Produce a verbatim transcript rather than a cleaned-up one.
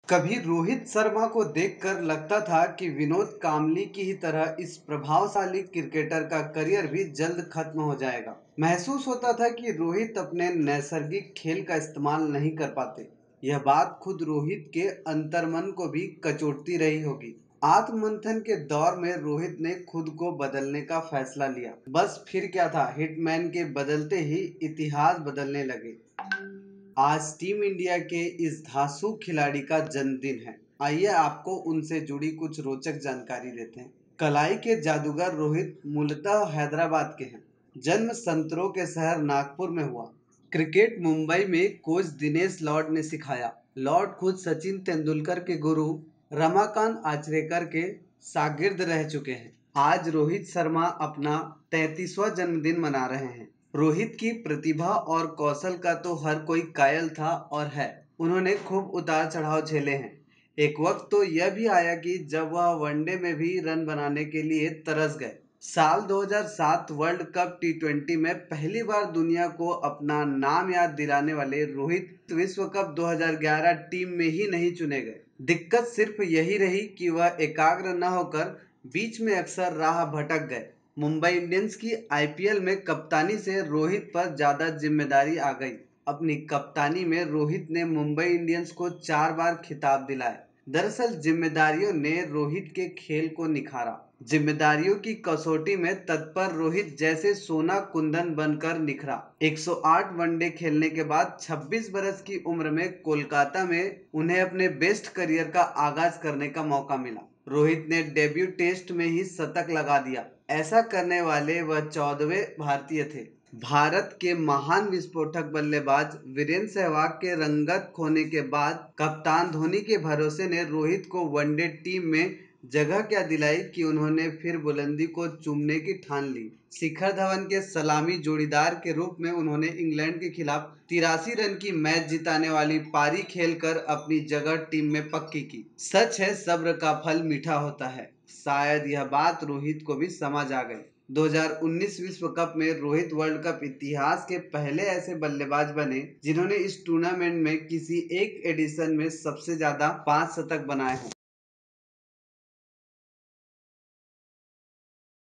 कभी रोहित शर्मा को देखकर लगता था कि विनोद कांबली की ही तरह इस प्रभावशाली क्रिकेटर का करियर भी जल्द खत्म हो जाएगा। महसूस होता था कि रोहित अपने नैसर्गिक खेल का इस्तेमाल नहीं कर पाते। यह बात खुद रोहित के अंतर्मन को भी कचोटती रही होगी। आत्ममंथन के दौर में रोहित ने खुद को बदलने का फैसला लिया। बस फिर क्या था, हिटमैन के बदलते ही इतिहास बदलने लगे। आज टीम इंडिया के इस धांसू खिलाड़ी का जन्मदिन है। आइए आपको उनसे जुड़ी कुछ रोचक जानकारी देते हैं। कलाई के जादूगर रोहित मूलतः हैदराबाद के हैं। जन्म संतरों के शहर नागपुर में हुआ। क्रिकेट मुंबई में कोच दिनेश लॉर्ड ने सिखाया। लॉर्ड खुद सचिन तेंदुलकर के गुरु रमाकांत आचरेकर के शागिर्द रह चुके हैं। आज रोहित शर्मा अपना तैंतीसवां जन्मदिन मना रहे हैं। रोहित की प्रतिभा और कौशल का तो हर कोई कायल था और है। उन्होंने खूब उतार चढ़ाव झेले हैं। एक वक्त तो यह भी आया कि जब वह वनडे में भी रन बनाने के लिए तरस गए। साल दो हज़ार सात वर्ल्ड कप टी ट्वेंटी में पहली बार दुनिया को अपना नाम याद दिलाने वाले रोहित विश्व कप दो हज़ार ग्यारह टीम में ही नहीं चुने गए। दिक्कत सिर्फ यही रही कि वह एकाग्र न होकर बीच में अक्सर राह भटक गए। मुंबई इंडियंस की आई पी एल में कप्तानी से रोहित पर ज्यादा जिम्मेदारी आ गई। अपनी कप्तानी में रोहित ने मुंबई इंडियंस को चार बार खिताब दिलाए। दरअसल जिम्मेदारियों ने रोहित के खेल को निखारा। जिम्मेदारियों की कसौटी में तत्पर रोहित जैसे सोना कुंदन बनकर निखरा। एक सौ आठ वनडे खेलने के बाद छब्बीस बरस की उम्र में कोलकाता में उन्हें अपने बेस्ट करियर का आगाज करने का मौका मिला। रोहित ने डेब्यू टेस्ट में ही शतक लगा दिया। ऐसा करने वाले वह चौदहवें भारतीय थे। भारत के महान विस्फोटक बल्लेबाज वीरेंद्र सहवाग के रंगत खोने के बाद कप्तान धोनी के भरोसे ने रोहित को वनडे टीम में जगह क्या दिलाई कि उन्होंने फिर बुलंदी को चूमने की ठान ली। शिखर धवन के सलामी जोड़ीदार के रूप में उन्होंने इंग्लैंड के खिलाफ तिरासी रन की मैच जिताने वाली पारी खेलकर अपनी जगह टीम में पक्की की। सच है, सब्र का फल मीठा होता है। शायद यह बात रोहित को भी समझ आ गई। दो हज़ार उन्नीस विश्व कप में रोहित वर्ल्ड कप इतिहास के पहले ऐसे बल्लेबाज बने जिन्होंने इस टूर्नामेंट में किसी एक एडिशन में सबसे ज्यादा पांच शतक बनाए हों।